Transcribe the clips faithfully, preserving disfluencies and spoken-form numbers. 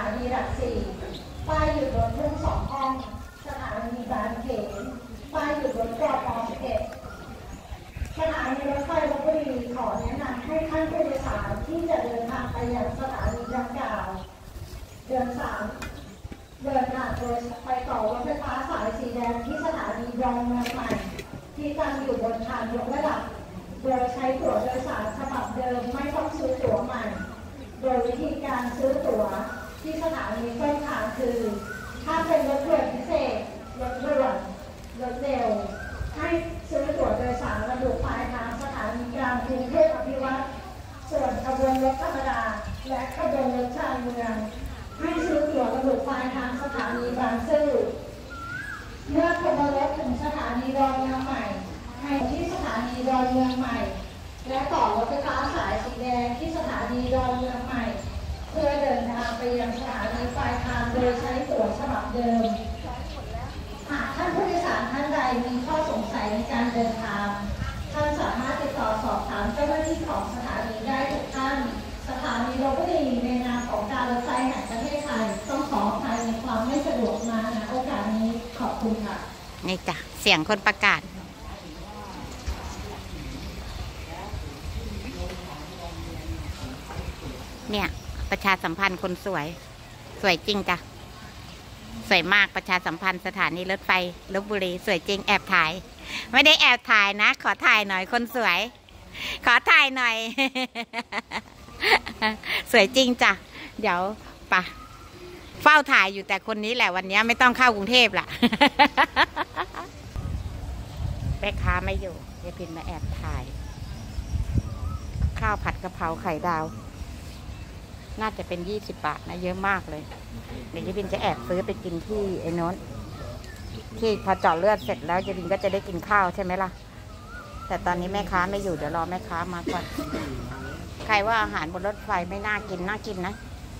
านีหลักสี่ป้ายหยุดรถทุ่งสองห้องสถานีบางเขนป้ายหยุดรถกอปสิบเอ็ดสถานีรถไฟลพบุรีขอแนะนำให้ท่านผู้โดยสารที่จะเดินทางไปยังสถานีดังกล่าวเดินสามเดินทางโดยไปต่อรถไฟฟ้าสายสีแดงที่สถานีดอนเมืองใหม่ที่ตั้งอยู่บนทางยกระดับโดยใช้ตั๋วโดยสารฉบับเดิมไม่ต้องซื้อตั๋วใหม่โดยวิธีการซื้อตั๋วที่สถานีต้นทางคือถ้าเป็นรถด่วนพิเศษรถด่วนรถเร็วให้ซื้อตั๋วโดยสารระบุปลายทางสถานีกลางกรุงเทพอภิวัตรส่วนขบวนรถธรรมดาและขบวนรถชานเมืองให้ซื้อตั๋วระบุปลายทางสถานีบางซื่อเมื่อขบวนรถถึงสถานีดอนเมืองใหม่ให้ที่สถานีดอนเมืองใหม่และต่อรถไฟฟ้าสายสีแดงที่สถานีดอนเมืองใหม่เพื่อเดินทางไปยังสถานีปลายทางโดยใช้ตั๋วฉบับเดิมหากท่านผู้โดยสารท่านใดมีข้อสงสัยในการเดินทางท่านสามารถติดต่อสอบถามเจ้าหน้าที่ของสถานีได้ทุกท่านสถานีลพบุรีในนามของการรถไฟแห่งประเทศไทยต้องขออภัยในความไม่สะดวกมาณโอกาสนี้ขอบคุณค่ะนี่จ้ะเสียงคนประกาศเนี่ยประชาสัมพันธ์คนสวยสวยจริงจ้ะสวยมากประชาสัมพันธ์สถานีรถไฟลพบุรีสวยจริงแอบถ่ายไม่ได้แอบถ่ายนะขอถ่ายหน่อยคนสวยขอถ่ายหน่อย สวยจริงจ้ะเดี๋ยวป่ะเฝ้าถ่ายอยู่แต่คนนี้แหละวันนี้ไม่ต้องเข้ากรุงเทพล่ะ แม่ค้าไม่อยู่ยายพินมาแอบถ่ายข้าวผัดกะเพราไข่ดาวน่าจะเป็นยี่สิบบาทนะเยอะมากเลยเดี๋ยวยายพินจะแอบซื้อไปกินที่ไอ้โน้นที่พอเจาะเลือดเสร็จแล้วยายพินก็จะได้กินข้าวใช่ไหมล่ะแต่ตอนนี้แม่ค้าไม่อยู่เดี๋ยวรอแม่ค้ามาก่อนใครว่าอาหารบนรถไฟไม่น่ากินน่ากินนะ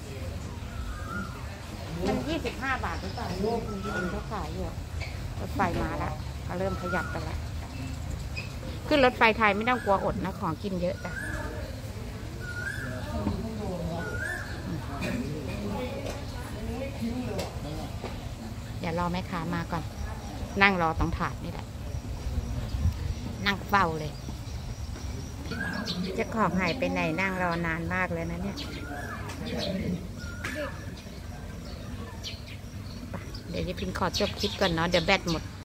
มันยี่สิบห้าบาทหรือเปล่าลูกมันเขาขายอยู่รถไฟมาแล้วเขาเริ่มขยับกันแล้วขึ้นรถไฟไทยไม่ต้องกลัวอดนะของกินเยอะจ้ะอย่ารอแม่ค้ามาก่อนนั่งรอตรงถาดนี่แหละนั่งเฝ้าเลยเจ้าของหายไปไหนนั่งรอนานมากเลยนะเนี่ยเดี๋ยวยายพินขอจบคลิปก่อนเนาะเดี๋ยวแบตหมด